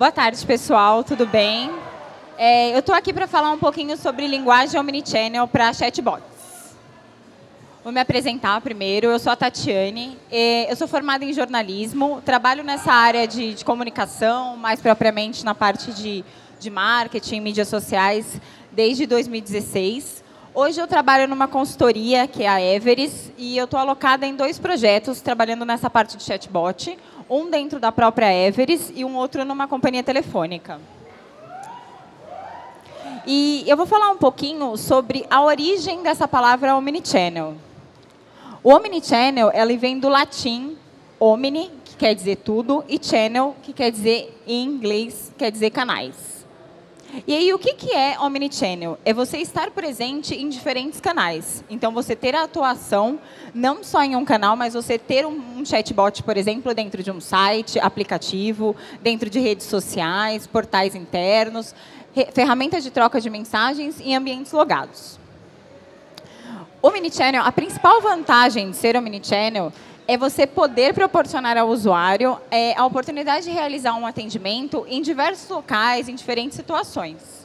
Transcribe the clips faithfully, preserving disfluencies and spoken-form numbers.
Boa tarde, pessoal. Tudo bem? É, eu estou aqui para falar um pouquinho sobre linguagem omnichannel para chatbots. Vou me apresentar primeiro. Eu sou a Tatiane. Eu sou formada em jornalismo. Trabalho nessa área de, de comunicação, mais propriamente na parte de, de marketing, mídias sociais, desde dois mil e dezesseis. Hoje eu trabalho numa consultoria, que é a Everest, e eu estou alocada em dois projetos, trabalhando nessa parte de chatbot, um dentro da própria Everest e um outro numa companhia telefônica. E eu vou falar um pouquinho sobre a origem dessa palavra omnichannel. O omnichannel, ele vem do latim omni, que quer dizer tudo, e channel, que quer dizer, em inglês, quer dizer canais. E aí, o que que é omnichannel? É você estar presente em diferentes canais. Então, você ter a atuação, não só em um canal, mas você ter um, um chatbot, por exemplo, dentro de um site, aplicativo, dentro de redes sociais, portais internos, ferramentas de troca de mensagens em ambientes logados. Omnichannel, a principal vantagem de ser omnichannel é você poder proporcionar ao usuário é, a oportunidade de realizar um atendimento em diversos locais, em diferentes situações.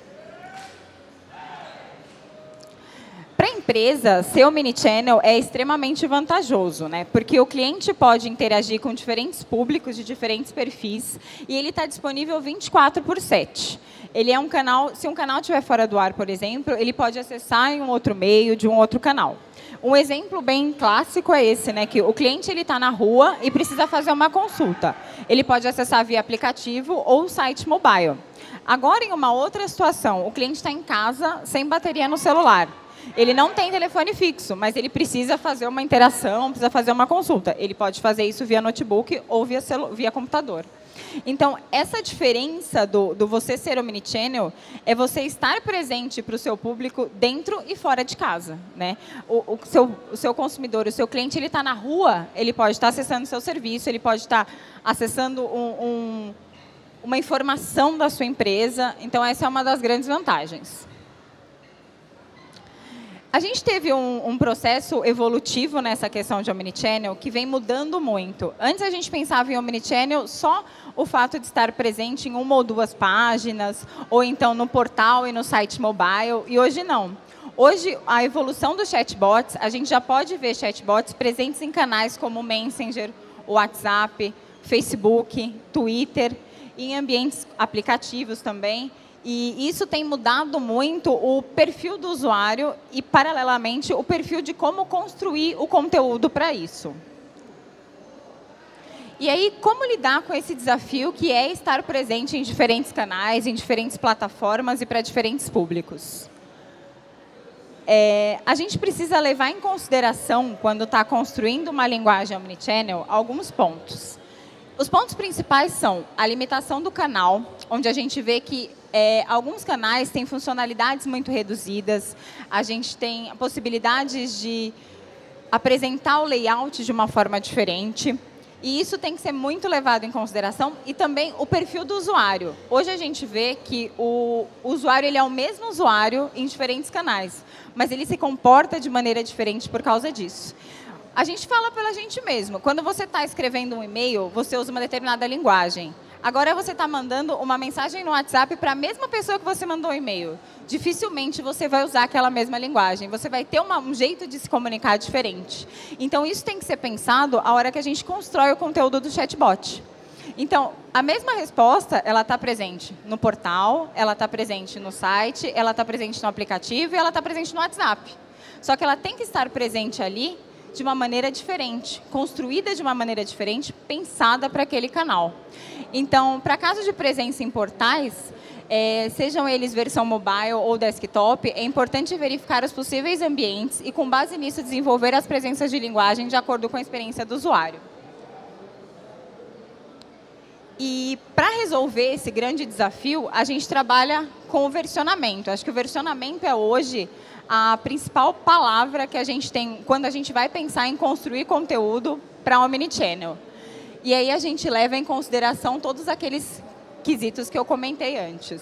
Para a empresa, ser omnichannel é extremamente vantajoso, né? Porque o cliente pode interagir com diferentes públicos de diferentes perfis e ele está disponível vinte e quatro por sete. Ele é um canal, se um canal estiver fora do ar, por exemplo, ele pode acessar em um outro meio, de um outro canal. Um exemplo bem clássico é esse, né? Que o cliente ele está na rua e precisa fazer uma consulta. Ele pode acessar via aplicativo ou site mobile. Agora, em uma outra situação, o cliente está em casa sem bateria no celular. Ele não tem telefone fixo, mas ele precisa fazer uma interação, precisa fazer uma consulta. Ele pode fazer isso via notebook ou via, via computador. Então, essa diferença do, do você ser omnichannel é você estar presente para o seu público dentro e fora de casa, né? O, o, seu, o seu consumidor, o seu cliente, ele está na rua, ele pode estar acessando o seu serviço, ele pode estar acessando um, um, uma informação da sua empresa. Então, essa é uma das grandes vantagens. A gente teve um, um processo evolutivo nessa questão de omnichannel que vem mudando muito. Antes a gente pensava em omnichannel só o fato de estar presente em uma ou duas páginas, ou então no portal e no site mobile, e hoje não. Hoje, a evolução dos chatbots, a gente já pode ver chatbots presentes em canais como o Messenger, o WhatsApp, Facebook, Twitter, e em ambientes aplicativos também. E isso tem mudado muito o perfil do usuário e, paralelamente, o perfil de como construir o conteúdo para isso. E aí, como lidar com esse desafio que é estar presente em diferentes canais, em diferentes plataformas e para diferentes públicos? É, a gente precisa levar em consideração, quando está construindo uma linguagem omnichannel, alguns pontos. Os pontos principais são a limitação do canal, onde a gente vê que É, alguns canais têm funcionalidades muito reduzidas, a gente tem possibilidades de apresentar o layout de uma forma diferente, e isso tem que ser muito levado em consideração, e também o perfil do usuário. Hoje a gente vê que o usuário ele é o mesmo usuário em diferentes canais, mas ele se comporta de maneira diferente por causa disso. A gente fala pela gente mesmo. Quando você está escrevendo um e-mail, você usa uma determinada linguagem. Agora você está mandando uma mensagem no WhatsApp para a mesma pessoa que você mandou o e-mail. Dificilmente você vai usar aquela mesma linguagem. Você vai ter uma, um jeito de se comunicar diferente. Então, isso tem que ser pensado a hora que a gente constrói o conteúdo do chatbot. Então, a mesma resposta, ela está presente no portal, ela está presente no site, ela está presente no aplicativo e ela está presente no WhatsApp. Só que ela tem que estar presente ali de uma maneira diferente, construída de uma maneira diferente, pensada para aquele canal. Então, para caso de presença em portais, é, sejam eles versão mobile ou desktop, é importante verificar os possíveis ambientes e, com base nisso, desenvolver as presenças de linguagem de acordo com a experiência do usuário. E, para resolver esse grande desafio, a gente trabalha com o versionamento. Acho que o versionamento é, hoje, a principal palavra que a gente tem quando a gente vai pensar em construir conteúdo para omnichannel. E aí a gente leva em consideração todos aqueles quesitos que eu comentei antes.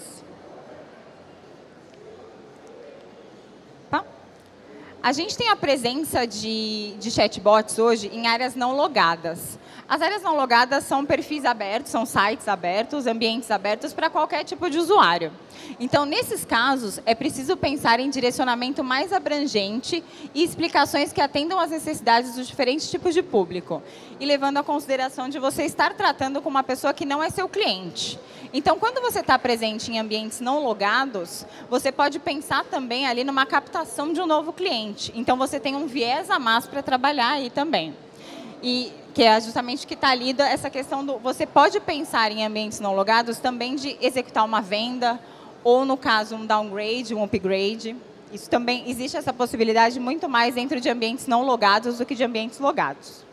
Tá? A gente tem a presença de, de chatbots hoje em áreas não logadas. As áreas não logadas são perfis abertos, são sites abertos, ambientes abertos para qualquer tipo de usuário. Então, nesses casos, é preciso pensar em direcionamento mais abrangente e explicações que atendam às necessidades dos diferentes tipos de público, e levando a consideração de você estar tratando com uma pessoa que não é seu cliente. Então, quando você está presente em ambientes não logados, você pode pensar também ali numa captação de um novo cliente. Então, você tem um viés a mais para trabalhar aí também. E que é justamente que está ali essa questão do... Você pode pensar em ambientes não logados também de executar uma venda, ou, no caso, um downgrade, um upgrade. Isso também, existe essa possibilidade muito mais dentro de ambientes não logados do que de ambientes logados.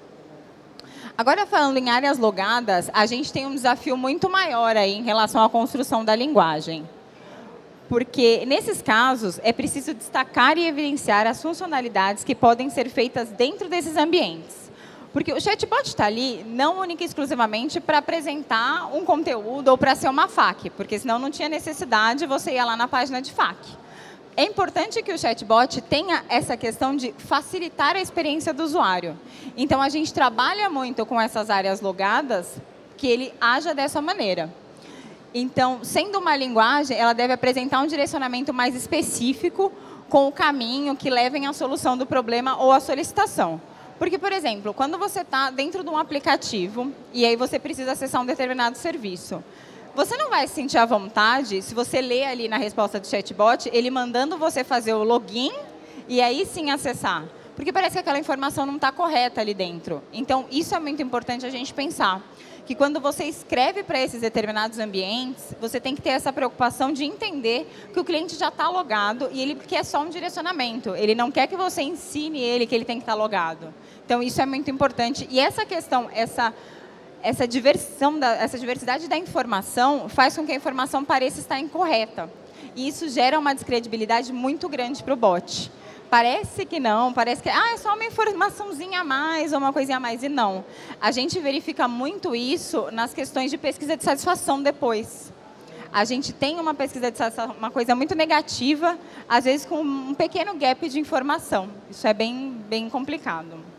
Agora, falando em áreas logadas, a gente tem um desafio muito maior aí em relação à construção da linguagem. Porque, nesses casos, é preciso destacar e evidenciar as funcionalidades que podem ser feitas dentro desses ambientes. Porque o chatbot está ali não única e exclusivamente para apresentar um conteúdo ou para ser uma F A Q, porque senão não tinha necessidade, você ia lá na página de F A Q. É importante que o chatbot tenha essa questão de facilitar a experiência do usuário. Então, a gente trabalha muito com essas áreas logadas, que ele haja dessa maneira. Então, sendo uma linguagem, ela deve apresentar um direcionamento mais específico com o caminho que levem à solução do problema ou à solicitação. Porque, por exemplo, quando você está dentro de um aplicativo e aí você precisa acessar um determinado serviço, você não vai se sentir à vontade se você ler ali na resposta do chatbot, ele mandando você fazer o login e aí sim acessar. Porque parece que aquela informação não está correta ali dentro. Então, isso é muito importante a gente pensar. Que quando você escreve para esses determinados ambientes, você tem que ter essa preocupação de entender que o cliente já está logado e ele quer só um direcionamento. Ele não quer que você ensine ele que ele tem que estar logado. Então, isso é muito importante. E essa questão, essa, essa, diversão da, essa diversidade da informação faz com que a informação pareça estar incorreta. E isso gera uma descredibilidade muito grande para o bot. Parece que não, parece que ah, é só uma informaçãozinha a mais ou uma coisinha a mais. E não. A gente verifica muito isso nas questões de pesquisa de satisfação depois. A gente tem uma pesquisa de satisfação, uma coisa muito negativa, às vezes com um pequeno gap de informação. Isso é bem, bem complicado.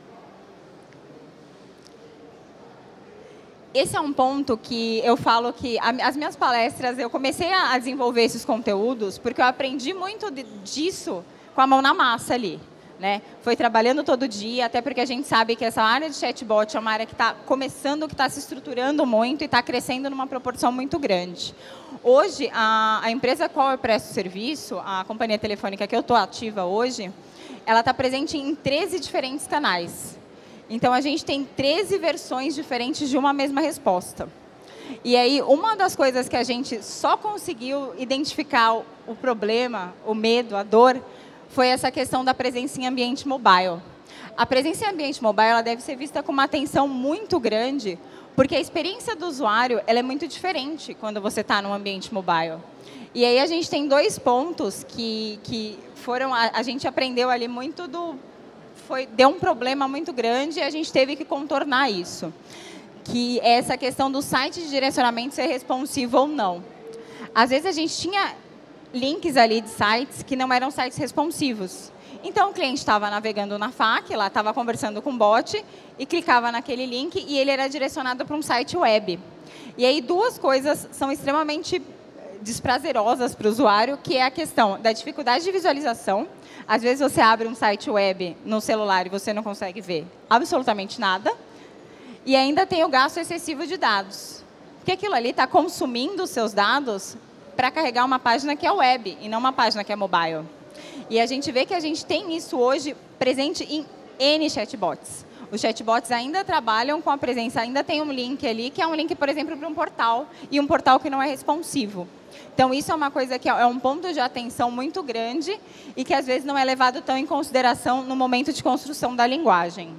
Esse é um ponto que eu falo que as minhas palestras, eu comecei a desenvolver esses conteúdos porque eu aprendi muito disso com a mão na massa ali, né? Foi trabalhando todo dia, até porque a gente sabe que essa área de chatbot é uma área que está começando, que está se estruturando muito e está crescendo numa proporção muito grande. Hoje, a, a empresa a qual eu presto serviço, a companhia telefônica que eu estou ativa hoje, ela está presente em treze diferentes canais. Então, a gente tem treze versões diferentes de uma mesma resposta. E aí, uma das coisas que a gente só conseguiu identificar o, o problema, o medo, a dor, foi essa questão da presença em ambiente mobile. A presença em ambiente mobile ela deve ser vista com uma atenção muito grande, porque a experiência do usuário ela é muito diferente quando você está num ambiente mobile. E aí, a gente tem dois pontos que, que foram... A, a gente aprendeu ali muito do... Foi, deu um problema muito grande e a gente teve que contornar isso. Que é essa questão do site de direcionamento ser responsivo ou não. Às vezes, a gente tinha links ali de sites que não eram sites responsivos. Então, o cliente estava navegando na F A Q, lá estava conversando com o bot, e clicava naquele link e ele era direcionado para um site web. E aí, duas coisas são extremamente desprazerosas para o usuário, que é a questão da dificuldade de visualização. Às vezes, você abre um site web no celular e você não consegue ver absolutamente nada. E ainda tem o gasto excessivo de dados. Porque aquilo ali está consumindo os seus dados para carregar uma página que é web e não uma página que é mobile. E a gente vê que a gente tem isso hoje presente em N chatbots. Os chatbots ainda trabalham com a presença, ainda tem um link ali, que é um link, por exemplo, para um portal, e um portal que não é responsivo. Então, isso é uma coisa que é um ponto de atenção muito grande e que, às vezes, não é levado tão em consideração no momento de construção da linguagem.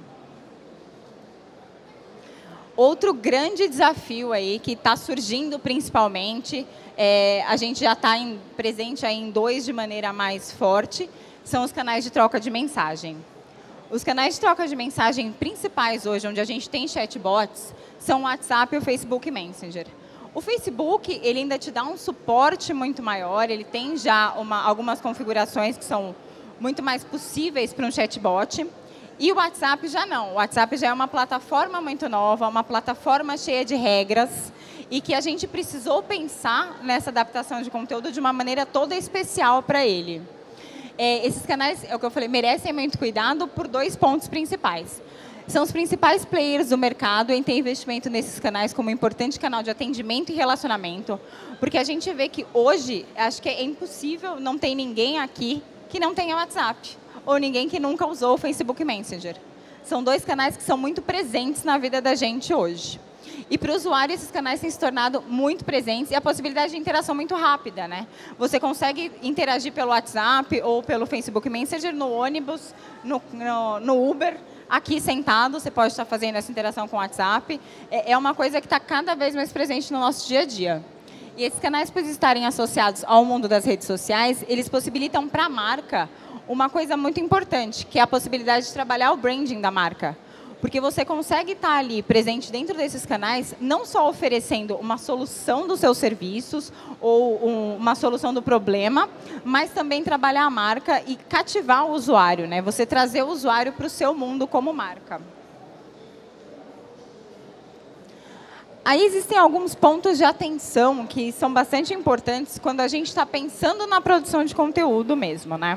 Outro grande desafio aí, que está surgindo principalmente, é, a gente já está presente aí em dois de maneira mais forte, são os canais de troca de mensagem. Os canais de troca de mensagem principais hoje, onde a gente tem chatbots, são o WhatsApp e o Facebook Messenger. O Facebook, ele ainda te dá um suporte muito maior, ele tem já uma, algumas configurações que são muito mais possíveis para um chatbot. E o WhatsApp já não. O WhatsApp já é uma plataforma muito nova, uma plataforma cheia de regras e que a gente precisou pensar nessa adaptação de conteúdo de uma maneira toda especial para ele. É, esses canais, é o que eu falei, merecem muito cuidado por dois pontos principais. São os principais players do mercado em ter investimento nesses canais como um importante canal de atendimento e relacionamento, porque a gente vê que hoje, acho que é impossível, não tem ninguém aqui que não tenha WhatsApp, ou ninguém que nunca usou o Facebook Messenger. São dois canais que são muito presentes na vida da gente hoje. E para o usuário, esses canais têm se tornado muito presentes e a possibilidade de interação muito rápida, né? Você consegue interagir pelo WhatsApp ou pelo Facebook Messenger no ônibus, no, no, no Uber, aqui sentado, você pode estar fazendo essa interação com o WhatsApp. É, é uma coisa que está cada vez mais presente no nosso dia a dia. E esses canais, por estarem associados ao mundo das redes sociais, eles possibilitam para a marca uma coisa muito importante, que é a possibilidade de trabalhar o branding da marca. Porque você consegue estar ali presente dentro desses canais, não só oferecendo uma solução dos seus serviços ou um, uma solução do problema, mas também trabalhar a marca e cativar o usuário, né? Você trazer o usuário para o seu mundo como marca. Aí existem alguns pontos de atenção que são bastante importantes quando a gente está pensando na produção de conteúdo mesmo, né?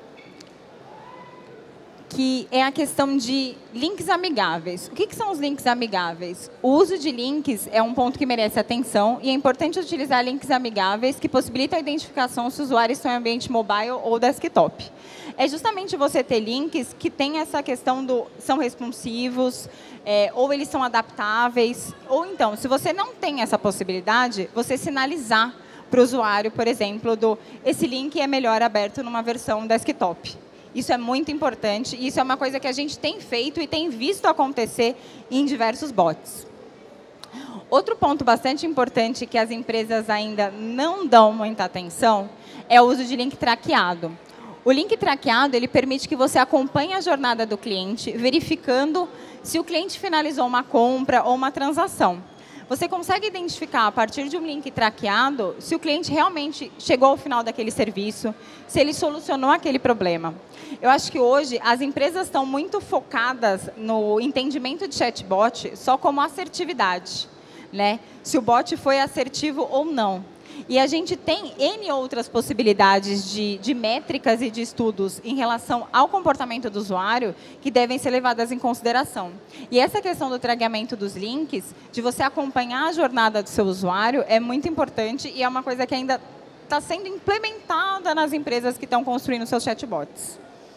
Que é a questão de links amigáveis. O que, que são os links amigáveis? O uso de links é um ponto que merece atenção e é importante utilizar links amigáveis que possibilitam a identificação se o usuário está em ambiente mobile ou desktop. É justamente você ter links que têm essa questão do são responsivos, é, ou eles são adaptáveis, ou então, se você não tem essa possibilidade, você sinalizar para o usuário, por exemplo, do esse link é melhor aberto numa versão desktop. Isso é muito importante e isso é uma coisa que a gente tem feito e tem visto acontecer em diversos bots. Outro ponto bastante importante que as empresas ainda não dão muita atenção é o uso de link traqueado. O link traqueado ele permite que você acompanhe a jornada do cliente, verificando se o cliente finalizou uma compra ou uma transação. Você consegue identificar, a partir de um link traqueado, se o cliente realmente chegou ao final daquele serviço, se ele solucionou aquele problema. Eu acho que hoje as empresas estão muito focadas no entendimento de chatbot só como assertividade, né? Se o bot foi assertivo ou não. E a gente tem N outras possibilidades de, de métricas e de estudos em relação ao comportamento do usuário que devem ser levadas em consideração. E essa questão do traqueamento dos links, de você acompanhar a jornada do seu usuário, é muito importante e é uma coisa que ainda está sendo implementada nas empresas que estão construindo seus chatbots.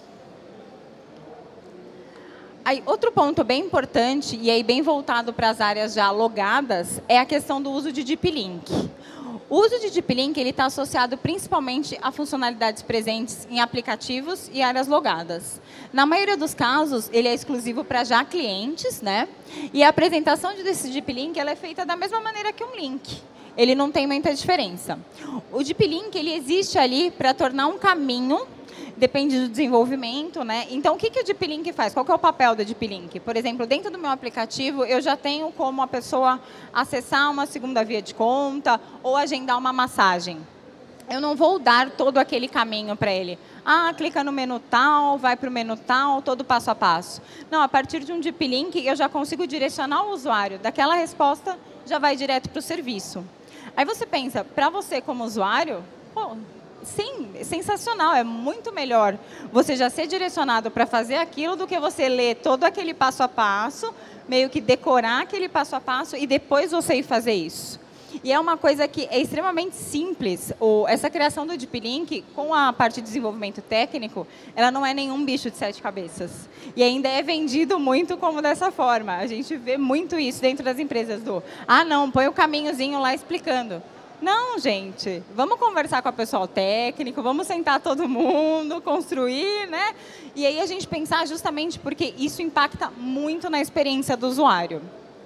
Aí, outro ponto bem importante, e aí bem voltado para as áreas já logadas, é a questão do uso de Deep Link. O uso de Deep Link está associado principalmente a funcionalidades presentes em aplicativos e áreas logadas. Na maioria dos casos, ele é exclusivo para já clientes, né? E a apresentação desse Deep Link ela é feita da mesma maneira que um link. Ele não tem muita diferença. O Deep Link ele existe ali para tornar um caminho, depende do desenvolvimento, né? Então, o que, que o Deep Link faz? Qual que é o papel do Deep Link? Por exemplo, dentro do meu aplicativo, eu já tenho como a pessoa acessar uma segunda via de conta ou agendar uma massagem. Eu não vou dar todo aquele caminho para ele. Ah, clica no menu tal, vai para o menu tal, todo passo a passo. Não, a partir de um Deep Link, eu já consigo direcionar o usuário. Daquela resposta, já vai direto para o serviço. Aí você pensa, para você como usuário, pô, sim, sensacional, é muito melhor você já ser direcionado para fazer aquilo do que você ler todo aquele passo a passo, meio que decorar aquele passo a passo e depois você ir fazer isso. E é uma coisa que é extremamente simples. O, essa criação do Deep Link, com a parte de desenvolvimento técnico, ela não é nenhum bicho de sete cabeças. E ainda é vendido muito como dessa forma. A gente vê muito isso dentro das empresas do, ah, não, põe o caminhozinho lá explicando. Não, gente, vamos conversar com o pessoal técnico, vamos sentar todo mundo, construir, né? E aí a gente pensar justamente porque isso impacta muito na experiência do usuário.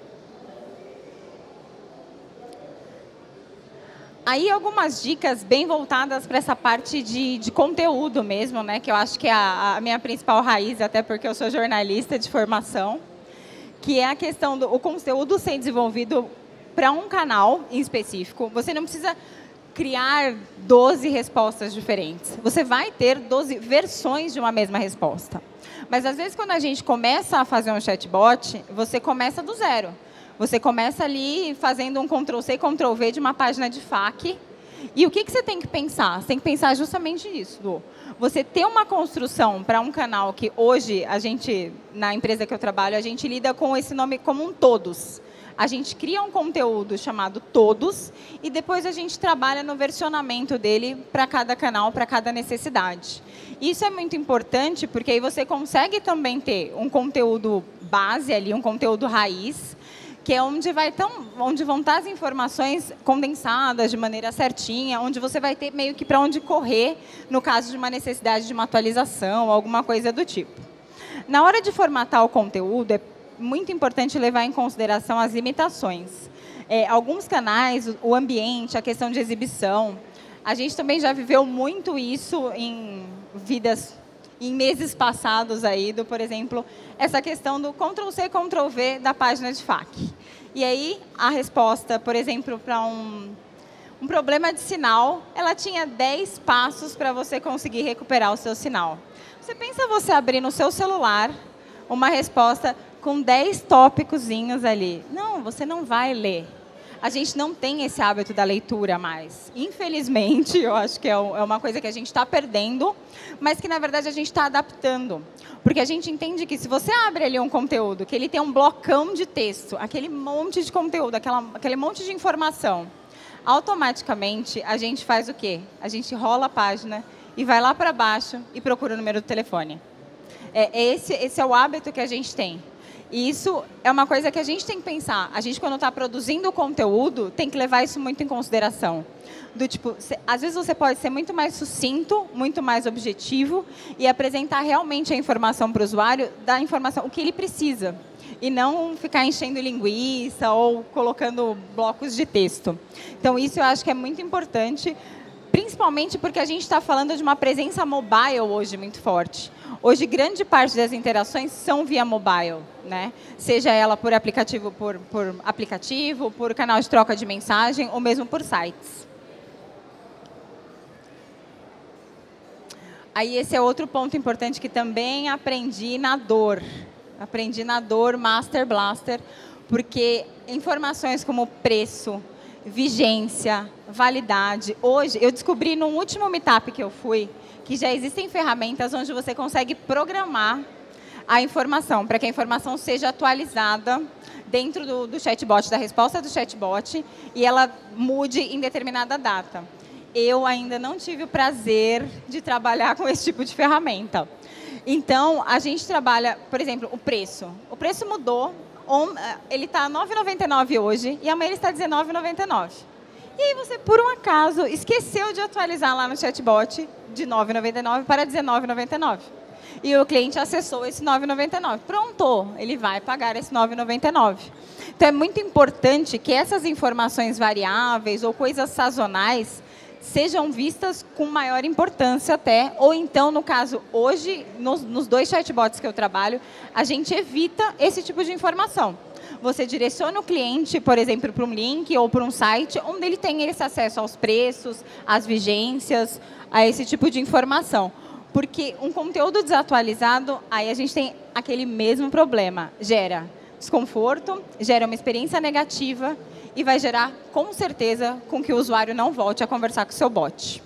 Aí algumas dicas bem voltadas para essa parte de, de conteúdo mesmo, né? Que eu acho que é a, a minha principal raiz, até porque eu sou jornalista de formação, que é a questão do o conteúdo ser desenvolvido para um canal em específico. Você não precisa criar doze respostas diferentes. Você vai ter doze versões de uma mesma resposta. Mas, às vezes, quando a gente começa a fazer um chatbot, você começa do zero. Você começa ali fazendo um control C, control V de uma página de F A Q. E o que, que você tem que pensar? Você tem que pensar justamente nisso, Lu. Você ter uma construção para um canal que hoje, a gente, na empresa que eu trabalho, a gente lida com esse nome como um todos. A gente cria um conteúdo chamado todos e depois a gente trabalha no versionamento dele para cada canal, para cada necessidade. Isso é muito importante porque aí você consegue também ter um conteúdo base ali, um conteúdo raiz, que é onde, vai tão, onde vão estar as informações condensadas de maneira certinha, onde você vai ter meio que para onde correr no caso de uma necessidade de uma atualização, alguma coisa do tipo. Na hora de formatar o conteúdo, é muito importante levar em consideração as limitações. É, alguns canais, o ambiente, a questão de exibição, a gente também já viveu muito isso em vidas, em meses passados aí, do, por exemplo, essa questão do control C, control V da página de F A Q. E aí, a resposta, por exemplo, para um, um problema de sinal, ela tinha dez passos para você conseguir recuperar o seu sinal. Você pensa você abrir no seu celular uma resposta com dez tópicozinhos ali. Não, você não vai ler. A gente não tem esse hábito da leitura mais. Infelizmente, eu acho que é uma coisa que a gente está perdendo, mas que, na verdade, a gente está adaptando. Porque a gente entende que se você abre ali um conteúdo, que ele tem um blocão de texto, aquele monte de conteúdo, aquela, aquele monte de informação, automaticamente, a gente faz o quê? A gente rola a página e vai lá para baixo e procura o número do telefone. É, esse, esse é o hábito que a gente tem. E isso é uma coisa que a gente tem que pensar. A gente, quando está produzindo conteúdo, tem que levar isso muito em consideração. Do tipo, às vezes você pode ser muito mais sucinto, muito mais objetivo e apresentar realmente a informação para o usuário, da informação, o que ele precisa. E não ficar enchendo linguiça ou colocando blocos de texto. Então, isso eu acho que é muito importante, principalmente porque a gente está falando de uma presença mobile hoje muito forte. Hoje, grande parte das interações são via mobile, né? Seja ela por aplicativo, por, por aplicativo, por canal de troca de mensagem, ou mesmo por sites. Aí, esse é outro ponto importante que também aprendi na dor. Aprendi na dor, Master Blaster, porque informações como preço, vigência, validade. Hoje, eu descobri no último meetup que eu fui, que já existem ferramentas onde você consegue programar a informação, para que a informação seja atualizada dentro do, do chatbot, da resposta do chatbot, e ela mude em determinada data. Eu ainda não tive o prazer de trabalhar com esse tipo de ferramenta. Então, a gente trabalha, por exemplo, o preço. O preço mudou, ele está nove reais e noventa e nove centavos hoje, e amanhã ele está dezenove reais e noventa e nove centavos. E aí você, por um acaso, esqueceu de atualizar lá no chatbot de nove reais e noventa e nove centavos para dezenove reais e noventa e nove centavos. E o cliente acessou esse nove reais e noventa e nove centavos. Pronto, ele vai pagar esse nove reais e noventa e nove centavos. Então, é muito importante que essas informações variáveis ou coisas sazonais sejam vistas com maior importância até, ou então, no caso, hoje, nos, nos dois chatbots que eu trabalho, a gente evita esse tipo de informação. Você direciona o cliente, por exemplo, para um link ou para um site, onde ele tem esse acesso aos preços, às vigências, a esse tipo de informação. Porque um conteúdo desatualizado, aí a gente tem aquele mesmo problema. Gera desconforto, gera uma experiência negativa e vai gerar, com certeza, com que o usuário não volte a conversar com o seu bot.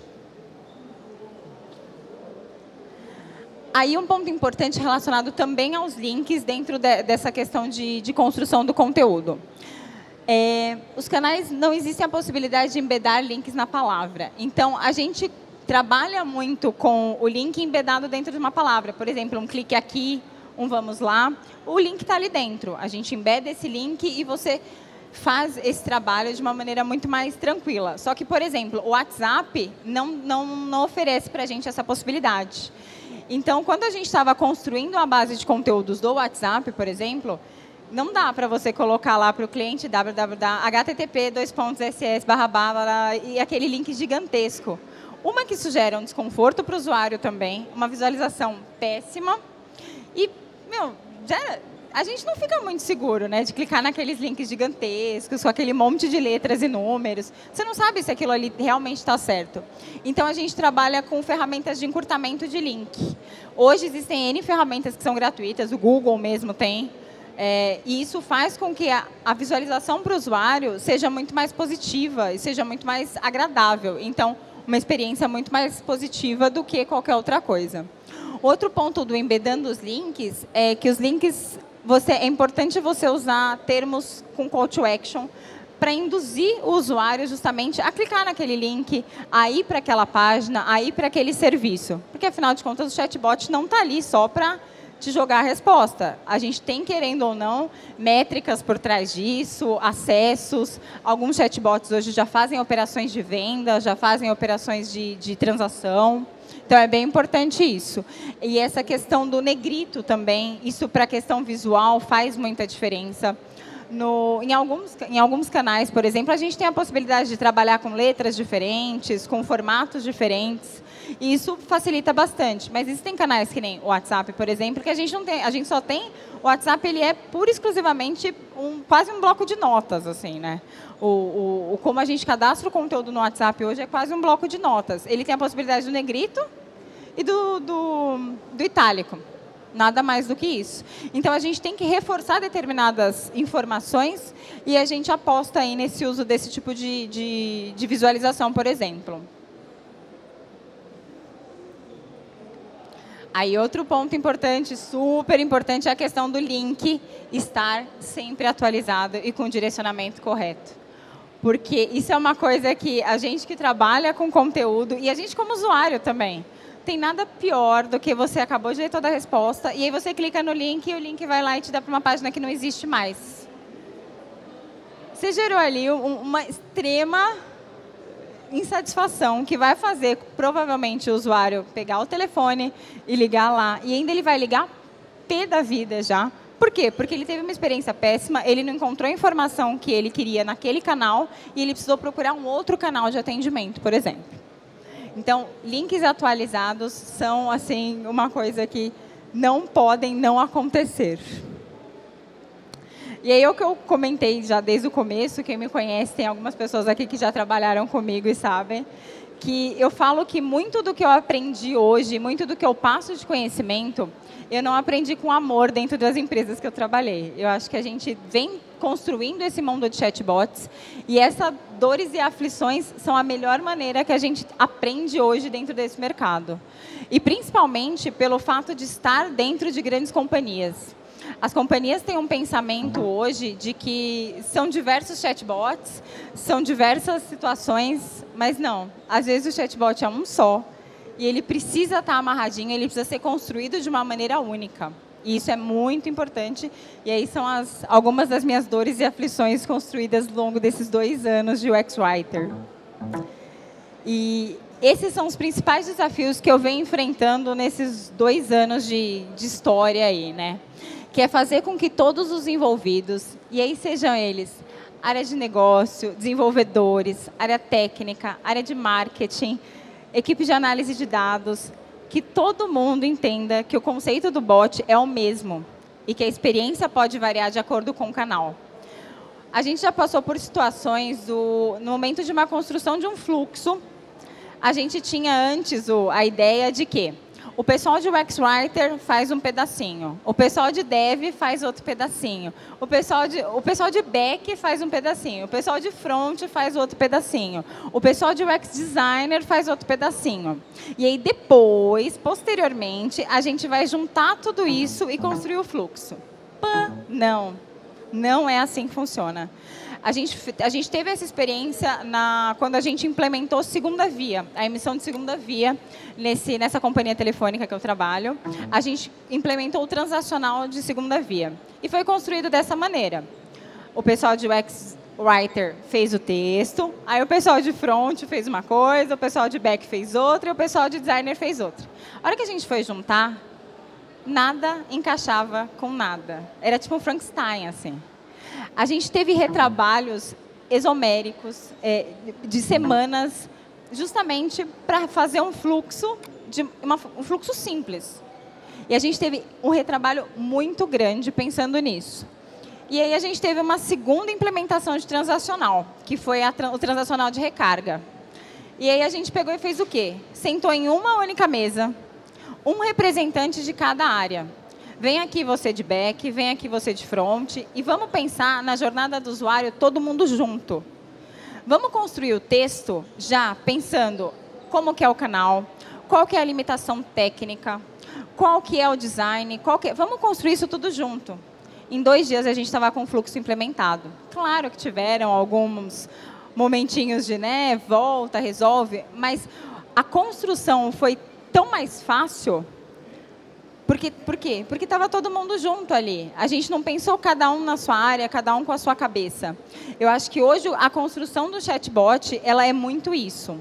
Aí, um ponto importante relacionado também aos links dentro de, dessa questão de, de construção do conteúdo. É, os canais, não existe a possibilidade de embedar links na palavra. Então, a gente trabalha muito com o link embedado dentro de uma palavra. Por exemplo, um clique aqui, um vamos lá. O link está ali dentro. A gente embeda esse link e você faz esse trabalho de uma maneira muito mais tranquila. Só que, por exemplo, o WhatsApp não, não, não oferece para a gente essa possibilidade. Então, quando a gente estava construindo a base de conteúdos do WhatsApp, por exemplo, não dá para você colocar lá para o cliente www ponto h t t p dois pontos s s barra barra e aquele link gigantesco. Uma que isso gera um desconforto para o usuário também, uma visualização péssima e, meu, gera, a gente não fica muito seguro, né, de clicar naqueles links gigantescos, com aquele monte de letras e números. Você não sabe se aquilo ali realmente está certo. Então, a gente trabalha com ferramentas de encurtamento de link. Hoje, existem N ferramentas que são gratuitas, o Google mesmo tem. É, e isso faz com que a, a visualização para o usuário seja muito mais positiva e seja muito mais agradável. Então, uma experiência muito mais positiva do que qualquer outra coisa. Outro ponto do embedando os links é que os links, você, é importante você usar termos com call to action para induzir o usuário justamente a clicar naquele link, a ir para aquela página, a ir para aquele serviço. Porque, afinal de contas, o chatbot não está ali só para te jogar a resposta. A gente tem, querendo ou não, métricas por trás disso, acessos. Alguns chatbots hoje já fazem operações de venda, já fazem operações de, de transação. Então, é bem importante isso. E essa questão do negrito também, isso para a questão visual faz muita diferença. No, em, alguns, em alguns canais, por exemplo, a gente tem a possibilidade de trabalhar com letras diferentes, com formatos diferentes, e isso facilita bastante. Mas existem canais que nem o WhatsApp, por exemplo, que a gente não tem, a gente só tem, o WhatsApp ele é pura e exclusivamente um, quase um bloco de notas, assim, né? O, o, o, como a gente cadastra o conteúdo no WhatsApp hoje é quase um bloco de notas. Ele tem a possibilidade do negrito e do, do, do itálico. Nada mais do que isso. Então, a gente tem que reforçar determinadas informações e a gente aposta aí nesse uso desse tipo de, de, de visualização, por exemplo. Aí, outro ponto importante, super importante, é a questão do link estar sempre atualizado e com o direcionamento correto. Porque isso é uma coisa que a gente que trabalha com conteúdo, e a gente como usuário também, tem nada pior do que você acabou de ler toda a resposta e aí você clica no link e o link vai lá e te dá para uma página que não existe mais. Você gerou ali um, uma extrema insatisfação que vai fazer, provavelmente, o usuário pegar o telefone e ligar lá. E ainda ele vai ligar pé da vida já. Por quê? Porque ele teve uma experiência péssima, ele não encontrou a informação que ele queria naquele canal e ele precisou procurar um outro canal de atendimento, por exemplo. Então, links atualizados são, assim, uma coisa que não podem não acontecer. E aí, é o que eu comentei já desde o começo, quem me conhece, tem algumas pessoas aqui que já trabalharam comigo e sabem, que eu falo que muito do que eu aprendi hoje, muito do que eu passo de conhecimento, eu não aprendi com amor dentro das empresas que eu trabalhei. Eu acho que a gente vem construindo esse mundo de chatbots e essas dores e aflições são a melhor maneira que a gente aprende hoje dentro desse mercado. E principalmente pelo fato de estar dentro de grandes companhias. As companhias têm um pensamento hoje de que são diversos chatbots, são diversas situações, mas não. Às vezes o chatbot é um só e ele precisa estar amarradinho, ele precisa ser construído de uma maneira única. E isso é muito importante. E aí são as, algumas das minhas dores e aflições construídas ao longo desses dois anos de U X Writer. E esses são os principais desafios que eu venho enfrentando nesses dois anos de, de história aí, né? Que é fazer com que todos os envolvidos, e aí sejam eles área de negócio, desenvolvedores, área técnica, área de marketing, equipe de análise de dados, que todo mundo entenda que o conceito do bot é o mesmo e que a experiência pode variar de acordo com o canal. A gente já passou por situações, do, no momento de uma construção de um fluxo, a gente tinha antes o, a ideia de que o pessoal de U X Writer faz um pedacinho, o pessoal de Dev faz outro pedacinho, o pessoal de, o pessoal de Back faz um pedacinho, o pessoal de Front faz outro pedacinho, o pessoal de U X Designer faz outro pedacinho. E aí depois, posteriormente, a gente vai juntar tudo isso e construir o fluxo. Pã, não, não é assim que funciona. A gente, a gente teve essa experiência na, quando a gente implementou segunda via, a emissão de segunda via nesse, nessa companhia telefônica que eu trabalho. A gente implementou o transacional de segunda via. E foi construído dessa maneira. O pessoal de U X Writer fez o texto, aí o pessoal de Front fez uma coisa, o pessoal de Back fez outra e o pessoal de Designer fez outra. A hora que a gente foi juntar, nada encaixava com nada. Era tipo um Frankenstein, assim. A gente teve retrabalhos exoméricos, é, de semanas, justamente para fazer um fluxo, de uma, um fluxo simples. E a gente teve um retrabalho muito grande pensando nisso. E aí a gente teve uma segunda implementação de transacional, que foi a, o transacional de recarga. E aí a gente pegou e fez o quê? Sentou em uma única mesa, um representante de cada área. Vem aqui você de back, vem aqui você de front, e vamos pensar na jornada do usuário todo mundo junto. Vamos construir o texto já pensando como que é o canal, qual que é a limitação técnica, qual que é o design, qual que é... vamos construir isso tudo junto. Em dois dias a gente estava com o fluxo implementado. Claro que tiveram alguns momentinhos de, né, volta, resolve, mas a construção foi tão mais fácil. Porque, por quê? Porque estava todo mundo junto ali. A gente não pensou cada um na sua área, cada um com a sua cabeça. Eu acho que hoje a construção do chatbot, ela é muito isso.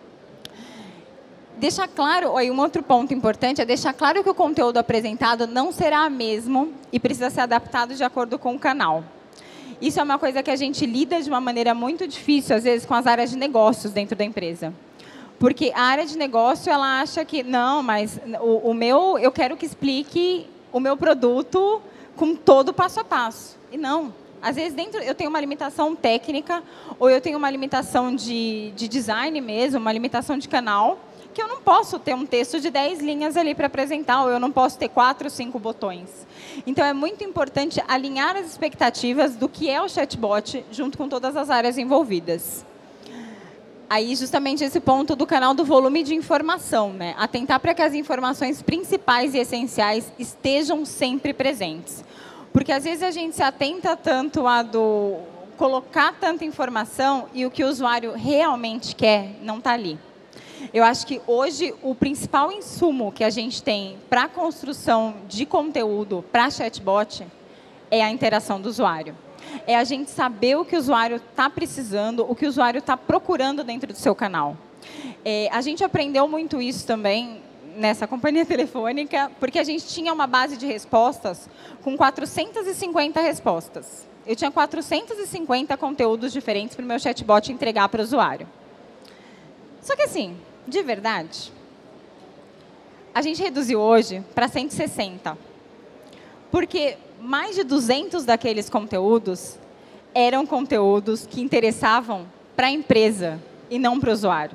Deixar claro, aí um outro ponto importante é deixar claro que o conteúdo apresentado não será o mesmo e precisa ser adaptado de acordo com o canal. Isso é uma coisa que a gente lida de uma maneira muito difícil, às vezes, com as áreas de negócios dentro da empresa. Porque a área de negócio, ela acha que, não, mas o, o meu, eu quero que explique o meu produto com todo o passo a passo. E não. Às vezes, dentro, eu tenho uma limitação técnica, ou eu tenho uma limitação de, de design mesmo, uma limitação de canal, que eu não posso ter um texto de dez linhas ali para apresentar, ou eu não posso ter quatro, cinco botões. Então, é muito importante alinhar as expectativas do que é o chatbot junto com todas as áreas envolvidas. Aí, justamente, esse ponto do canal do volume de informação, né? Atentar para que as informações principais e essenciais estejam sempre presentes. Porque, às vezes, a gente se atenta tanto a do colocar tanta informação e o que o usuário realmente quer não está ali. Eu acho que, hoje, o principal insumo que a gente tem para a construção de conteúdo para chatbot é a interação do usuário. É a gente saber o que o usuário está precisando, o que o usuário está procurando dentro do seu canal. É, a gente aprendeu muito isso também nessa companhia telefônica, porque a gente tinha uma base de respostas com quatrocentas e cinquenta respostas. Eu tinha quatrocentos e cinquenta conteúdos diferentes para o meu chatbot entregar para o usuário. Só que, assim, de verdade, a gente reduziu hoje para cento e sessenta. Porque mais de duzentos daqueles conteúdos eram conteúdos que interessavam para a empresa e não para o usuário.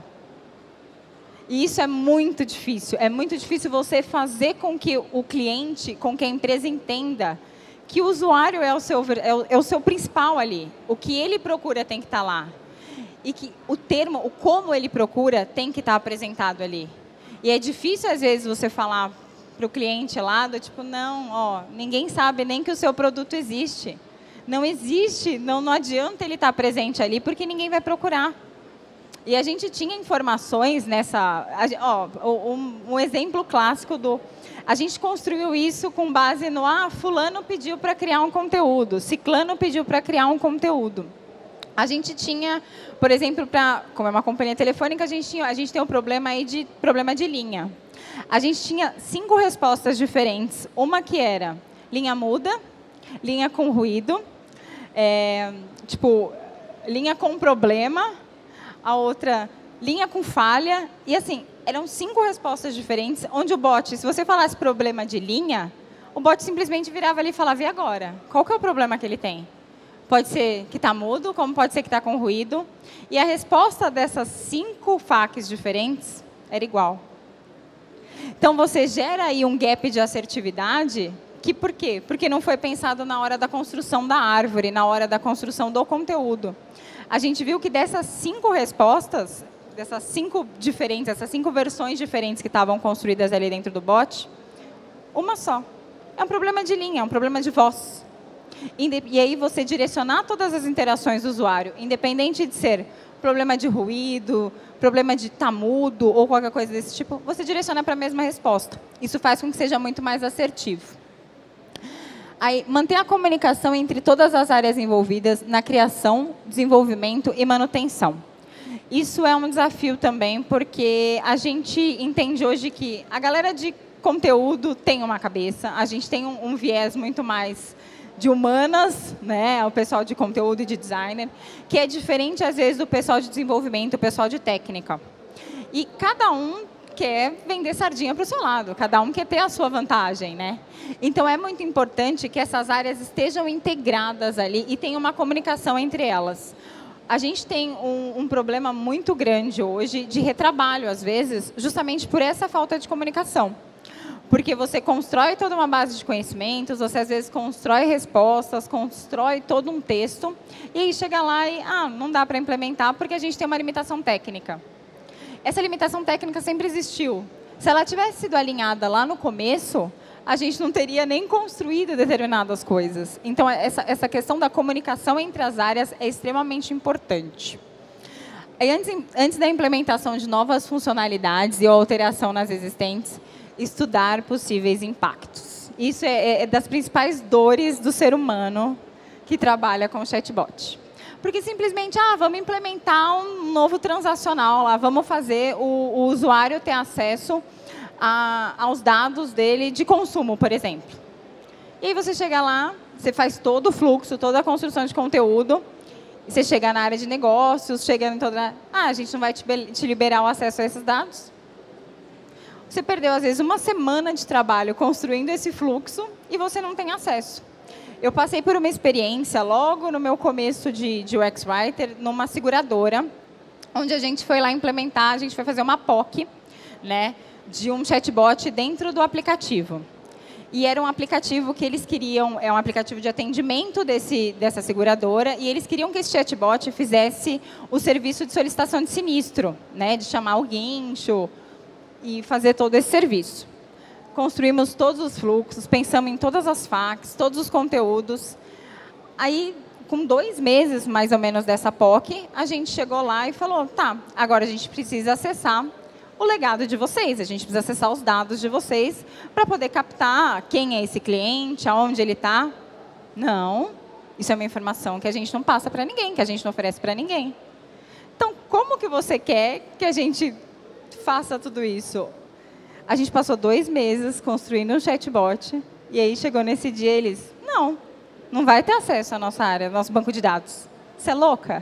E isso é muito difícil. É muito difícil você fazer com que o cliente, com que a empresa entenda que o usuário é o seu, é o, é o seu principal ali. O que ele procura tem que estar lá. E que o termo, o como ele procura, tem que estar apresentado ali. E é difícil, às vezes, você falar para o cliente lá, do tipo, não, ó, ninguém sabe nem que o seu produto existe. Não existe, não, não adianta ele estar presente ali, porque ninguém vai procurar. E a gente tinha informações nessa... Ó, um, um exemplo clássico do... A gente construiu isso com base no... Ah, fulano pediu para criar um conteúdo, ciclano pediu para criar um conteúdo. A gente tinha, por exemplo, pra, como é uma companhia telefônica, a gente, tinha, a gente tem um problema aí de problema de linha. A gente tinha cinco respostas diferentes. Uma que era linha muda, linha com ruído, é, tipo, linha com problema, a outra, linha com falha. E, assim, eram cinco respostas diferentes, onde o bot, se você falasse problema de linha, o bot simplesmente virava ali e falava, e agora? Qual que é o problema que ele tem? Pode ser que está mudo, como pode ser que está com ruído. E a resposta dessas cinco F A Qs diferentes era igual. Então, você gera aí um gap de assertividade, que por quê? Porque não foi pensado na hora da construção da árvore, na hora da construção do conteúdo. A gente viu que dessas cinco respostas, dessas cinco diferentes, essas cinco versões diferentes que estavam construídas ali dentro do bot, uma só. É um problema de linha, é um problema de voz. E aí você direcionar todas as interações do usuário, independente de ser problema de ruído, problema de estar mudo ou qualquer coisa desse tipo, você direciona para a mesma resposta. Isso faz com que seja muito mais assertivo. Aí, manter a comunicação entre todas as áreas envolvidas na criação, desenvolvimento e manutenção. Isso é um desafio também, porque a gente entende hoje que a galera de conteúdo tem uma cabeça, a gente tem um, um viés muito mais de humanas, né, o pessoal de conteúdo e de designer, que é diferente, às vezes, do pessoal de desenvolvimento, o pessoal de técnica. E cada um quer vender sardinha para o seu lado, cada um quer ter a sua vantagem, né? Então, é muito importante que essas áreas estejam integradas ali e tenha uma comunicação entre elas. A gente tem um, um problema muito grande hoje de retrabalho, às vezes, justamente por essa falta de comunicação. Porque você constrói toda uma base de conhecimentos, você às vezes constrói respostas, constrói todo um texto, e aí chega lá e, ah, não dá para implementar porque a gente tem uma limitação técnica. Essa limitação técnica sempre existiu. Se ela tivesse sido alinhada lá no começo, a gente não teria nem construído determinadas coisas. Então, essa, essa questão da comunicação entre as áreas é extremamente importante. E antes, antes da implementação de novas funcionalidades e alteração nas existentes, estudar possíveis impactos. Isso é, é das principais dores do ser humano que trabalha com chatbot. Porque simplesmente, ah, vamos implementar um novo transacional lá, vamos fazer o, o usuário ter acesso a, aos dados dele de consumo, por exemplo. E aí você chega lá, você faz todo o fluxo, toda a construção de conteúdo, e você chega na área de negócios, chega em toda... Ah, a gente não vai te, te liberar o acesso a esses dados? Você perdeu, às vezes, uma semana de trabalho construindo esse fluxo e você não tem acesso. Eu passei por uma experiência, logo no meu começo de, de U X Writer, numa seguradora, onde a gente foi lá implementar, a gente foi fazer uma P O C, né, de um chatbot dentro do aplicativo. E era um aplicativo que eles queriam, é um aplicativo de atendimento desse, dessa seguradora, e eles queriam que esse chatbot fizesse o serviço de solicitação de sinistro, né, de chamar o guincho, e fazer todo esse serviço. Construímos todos os fluxos, pensamos em todas as facs, todos os conteúdos. Aí, com dois meses, mais ou menos, dessa P O C, a gente chegou lá e falou, tá, agora a gente precisa acessar o legado de vocês, a gente precisa acessar os dados de vocês para poder captar quem é esse cliente, aonde ele está. Não, isso é uma informação que a gente não passa para ninguém, que a gente não oferece para ninguém. Então, como que você quer que a gente faça tudo isso? A gente passou dois meses construindo um chatbot e aí chegou nesse dia eles, não, não vai ter acesso à nossa área, ao nosso banco de dados. Você é louca?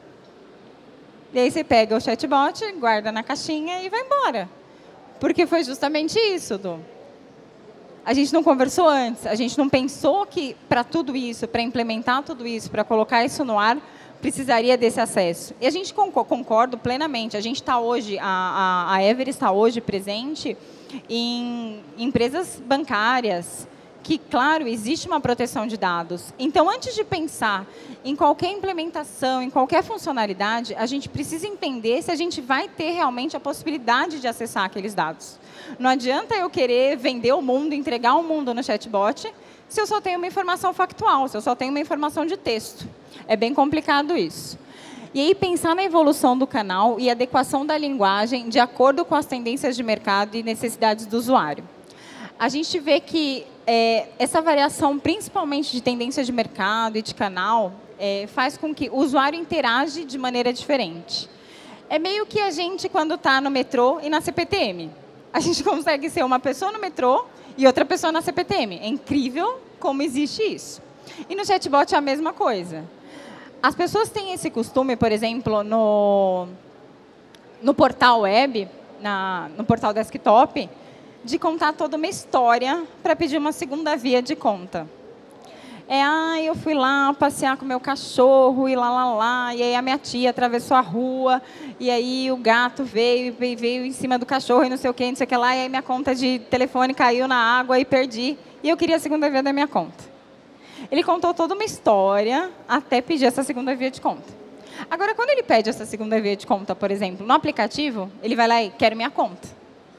E aí você pega o chatbot, guarda na caixinha e vai embora. Porque foi justamente isso, Du. A gente não conversou antes, a gente não pensou que para tudo isso, para implementar tudo isso, para colocar isso no ar, precisaria desse acesso. E a gente concorda plenamente. A gente está hoje, a, a, a Ever está hoje presente em empresas bancárias, que, claro, existe uma proteção de dados. Então, antes de pensar em qualquer implementação, em qualquer funcionalidade, a gente precisa entender se a gente vai ter realmente a possibilidade de acessar aqueles dados. Não adianta eu querer vender o mundo, entregar o mundo no chatbot, se eu só tenho uma informação factual, se eu só tenho uma informação de texto. É bem complicado isso. E aí, pensar na evolução do canal e adequação da linguagem de acordo com as tendências de mercado e necessidades do usuário. A gente vê que é, essa variação, principalmente de tendência de mercado e de canal, é, faz com que o usuário interage de maneira diferente. É meio que a gente, quando está no metrô e na C P T M. A gente consegue ser uma pessoa no metrô e outra pessoa na C P T M. É incrível como existe isso. E no chatbot é a mesma coisa. As pessoas têm esse costume, por exemplo, no, no portal web, na, no portal desktop, de contar toda uma história para pedir uma segunda via de conta. É, ah, eu fui lá passear com meu cachorro e lá, lá, lá, e aí a minha tia atravessou a rua, e aí o gato veio e veio em cima do cachorro e não sei o que, não sei o que lá, e aí minha conta de telefone caiu na água e perdi, e eu queria a segunda via da minha conta. Ele contou toda uma história até pedir essa segunda via de conta. Agora, quando ele pede essa segunda via de conta, por exemplo, no aplicativo, ele vai lá e quer minha conta.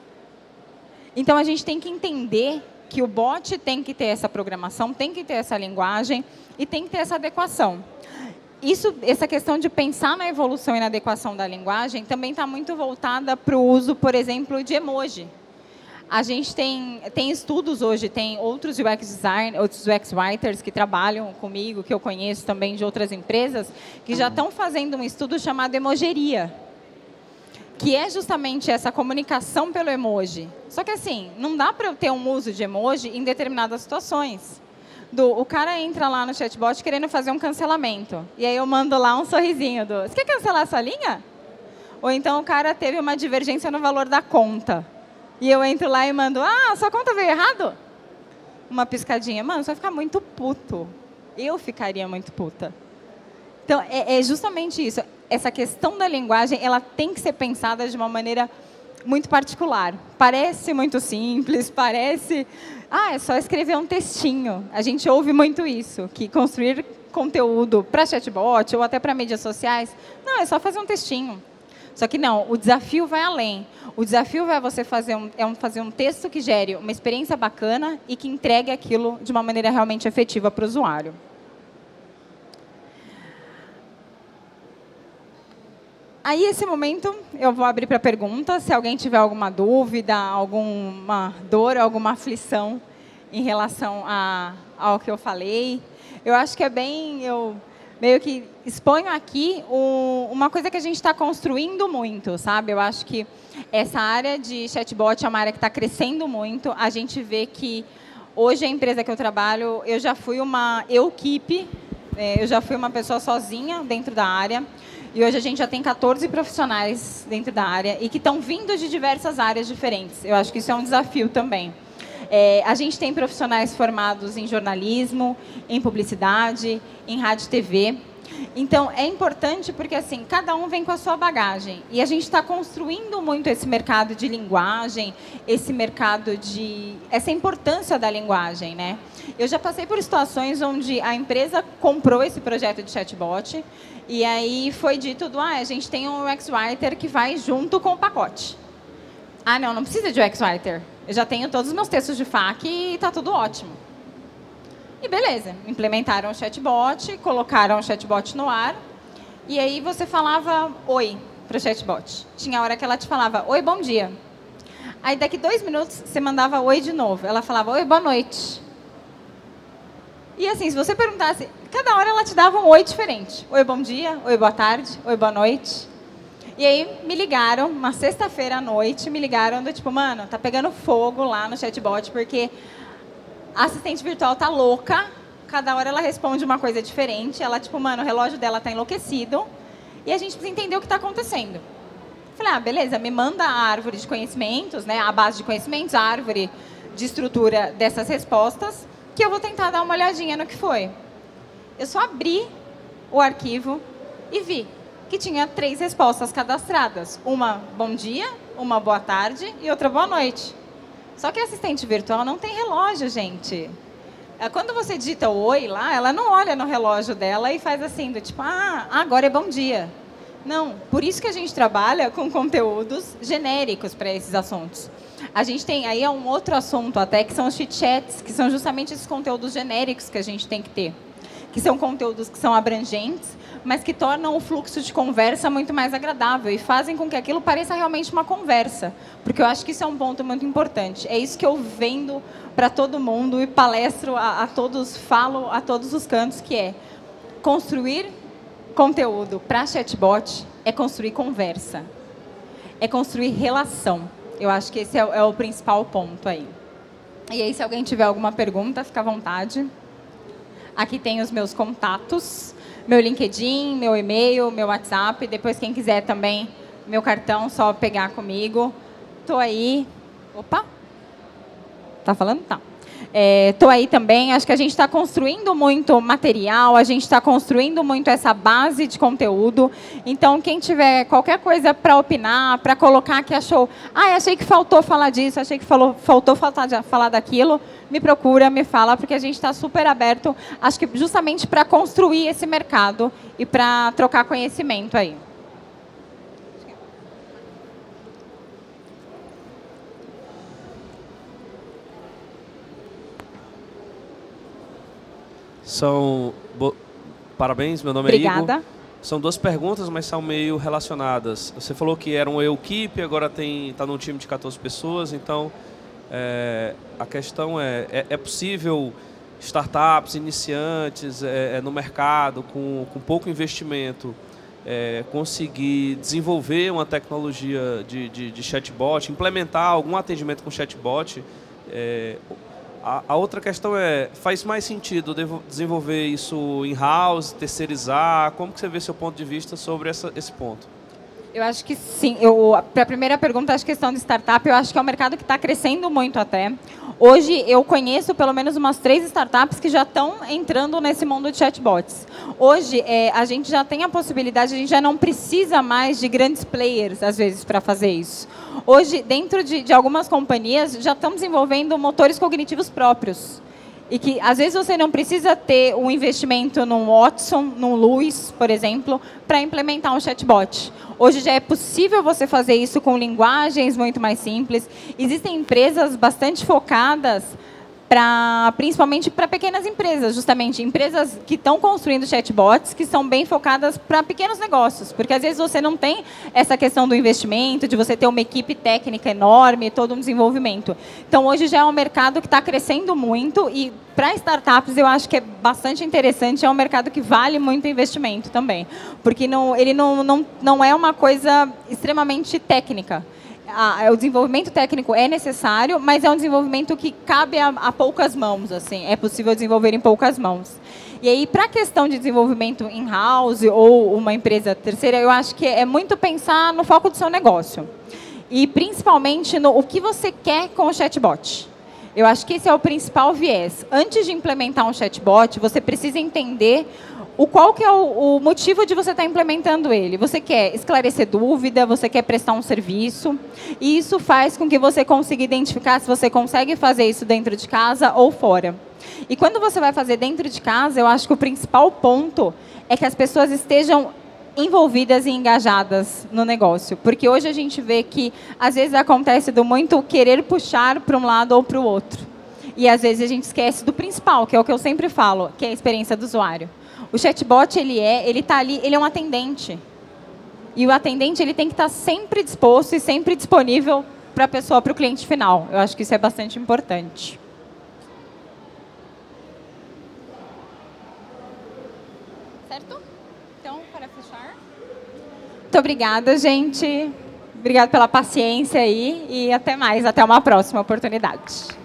Então, a gente tem que entender que o bot tem que ter essa programação, tem que ter essa linguagem e tem que ter essa adequação. Isso, essa questão de pensar na evolução e na adequação da linguagem também está muito voltada para o uso, por exemplo, de emoji. A gente tem, tem estudos hoje, tem outros U X design, outros U X writers que trabalham comigo, que eu conheço também de outras empresas, que já estão fazendo um estudo chamado emojeria, que é justamente essa comunicação pelo emoji. Só que assim, não dá para eu ter um uso de emoji em determinadas situações. Do, o cara entra lá no chatbot querendo fazer um cancelamento. E aí eu mando lá um sorrisinho do, você quer cancelar a sua linha? Ou então o cara teve uma divergência no valor da conta. E eu entro lá e mando, ah, sua conta veio errado? Uma piscadinha. Mano, você vai ficar muito puto. Eu ficaria muito puta. Então, é, é justamente isso. Essa questão da linguagem, ela tem que ser pensada de uma maneira muito particular. Parece muito simples, parece... Ah, é só escrever um textinho. A gente ouve muito isso, que construir conteúdo para chatbot ou até para mídias sociais, não, é só fazer um textinho. Só que não, o desafio vai além. O desafio é você fazer um, é um, fazer um texto que gere uma experiência bacana e que entregue aquilo de uma maneira realmente efetiva para o usuário. Aí, esse momento, eu vou abrir para perguntas. Se alguém tiver alguma dúvida, alguma dor, alguma aflição em relação a, ao que eu falei. Eu acho que é bem... Eu meio que exponho aqui um, uma coisa que a gente está construindo muito, sabe? Eu acho que essa área de chatbot é uma área que está crescendo muito. A gente vê que hoje a empresa que eu trabalho, eu já fui uma equipe, eu já fui uma pessoa sozinha dentro da área. E hoje a gente já tem quatorze profissionais dentro da área e que estão vindo de diversas áreas diferentes. Eu acho que isso é um desafio também. É, a gente tem profissionais formados em jornalismo, em publicidade, em rádio e T V. Então, é importante porque, assim, cada um vem com a sua bagagem. E a gente está construindo muito esse mercado de linguagem, esse mercado de... essa importância da linguagem, né? Eu já passei por situações onde a empresa comprou esse projeto de chatbot e aí foi dito, ah, a gente tem um U X Writer que vai junto com o pacote. Ah, não, não precisa de U X Writer. Eu já tenho todos os meus textos de F A Q e está tudo ótimo. E beleza, implementaram o chatbot, colocaram o chatbot no ar, e aí você falava oi para o chatbot. Tinha hora que ela te falava, oi, bom dia. Aí daqui dois minutos você mandava oi de novo. Ela falava, oi, boa noite. E assim, se você perguntasse, cada hora ela te dava um oi diferente. Oi, bom dia, oi, boa tarde, oi, boa noite. E aí me ligaram, uma sexta-feira à noite, me ligaram do tipo, mano, tá pegando fogo lá no chatbot, porque a assistente virtual tá louca, cada hora ela responde uma coisa diferente, ela, tipo, mano, o relógio dela tá enlouquecido, e a gente precisa entender o que está acontecendo. Falei, ah, beleza, me manda a árvore de conhecimentos, né, a base de conhecimentos, a árvore de estrutura dessas respostas, que eu vou tentar dar uma olhadinha no que foi. Eu só abri o arquivo e vi que tinha três respostas cadastradas. Uma, bom dia, uma, boa tarde e outra, boa noite. Só que a assistente virtual não tem relógio, gente. Quando você digita o oi lá, ela não olha no relógio dela e faz assim, do tipo, ah, agora é bom dia. Não, por isso que a gente trabalha com conteúdos genéricos para esses assuntos. A gente tem, aí é um outro assunto até, que são os chit-chats, que são justamente esses conteúdos genéricos que a gente tem que ter. Que são conteúdos que são abrangentes, mas que tornam o fluxo de conversa muito mais agradável e fazem com que aquilo pareça realmente uma conversa. Porque eu acho que isso é um ponto muito importante. É isso que eu vendo para todo mundo e palestro a, a todos, falo a todos os cantos, que é construir conteúdo para chatbot é construir conversa. É construir relação. Eu acho que esse é, é o principal ponto aí. E aí, se alguém tiver alguma pergunta, fica à vontade. Aqui tem os meus contatos, meu LinkedIn, meu e-mail, meu WhatsApp. Depois, quem quiser também, meu cartão, só pegar comigo. Estou aí. Opa! Tá falando? Tá. Estou é, aí também. Acho que a gente está construindo muito material, a gente está construindo muito essa base de conteúdo. Então, quem tiver qualquer coisa para opinar, para colocar que achou, ah, achei que faltou falar disso, achei que falou, faltou faltar, falar daquilo, me procura, me fala, porque a gente está super aberto, acho que justamente para construir esse mercado e para trocar conhecimento aí. São... Bo... Parabéns, meu nome Obrigada. é Igor. São duas perguntas, mas são meio relacionadas. Você falou que era uma equipe, agora está num time de quatorze pessoas, então é, a questão é, é, é possível startups, iniciantes é, é, no mercado, com, com pouco investimento, é, conseguir desenvolver uma tecnologia de, de, de chatbot, implementar algum atendimento com chatbot? É, A, a outra questão é, faz mais sentido desenvolver isso in-house, terceirizar? Como que você vê seu ponto de vista sobre essa, esse ponto? Eu acho que sim. Para a primeira pergunta, a questão de startup, eu acho que é um mercado que está crescendo muito até. Hoje, eu conheço pelo menos umas três startups que já estão entrando nesse mundo de chatbots. Hoje, é, a gente já tem a possibilidade, a gente já não precisa mais de grandes players, às vezes, para fazer isso. Hoje, dentro de, de algumas companhias, já estão desenvolvendo motores cognitivos próprios. E que, às vezes, você não precisa ter um investimento num Watson, num Luis, por exemplo, para implementar um chatbot. Hoje já é possível você fazer isso com linguagens muito mais simples. Existem empresas bastante focadas, pra, principalmente para pequenas empresas, justamente. Empresas que estão construindo chatbots, que são bem focadas para pequenos negócios. Porque, às vezes, você não tem essa questão do investimento, de você ter uma equipe técnica enorme, todo um desenvolvimento. Então, hoje já é um mercado que está crescendo muito e, para startups, eu acho que é bastante interessante, é um mercado que vale muito investimento também. Porque não, ele não, não, não é uma coisa extremamente técnica. Ah, o desenvolvimento técnico é necessário, mas é um desenvolvimento que cabe a, a poucas mãos, assim, é possível desenvolver em poucas mãos. E aí, para a questão de desenvolvimento in-house ou uma empresa terceira, eu acho que é muito pensar no foco do seu negócio. E, principalmente, no o que você quer com o chatbot. Eu acho que esse é o principal viés. Antes de implementar um chatbot, você precisa entender o qual que é o, o motivo de você estar implementando ele. Você quer esclarecer dúvida, você quer prestar um serviço, e isso faz com que você consiga identificar se você consegue fazer isso dentro de casa ou fora. E quando você vai fazer dentro de casa, eu acho que o principal ponto é que as pessoas estejam envolvidas e engajadas no negócio. Porque hoje a gente vê que, às vezes, acontece do muito querer puxar para um lado ou para o outro. E, às vezes, a gente esquece do principal, que é o que eu sempre falo, que é a experiência do usuário. O chatbot, ele é, ele está ali, ele é um atendente. E o atendente, ele tem que estar sempre disposto e sempre disponível para a pessoa, para o cliente final. Eu acho que isso é bastante importante. Certo? Então, para fechar. Muito obrigada, gente. Obrigada pela paciência aí e até mais, até uma próxima oportunidade.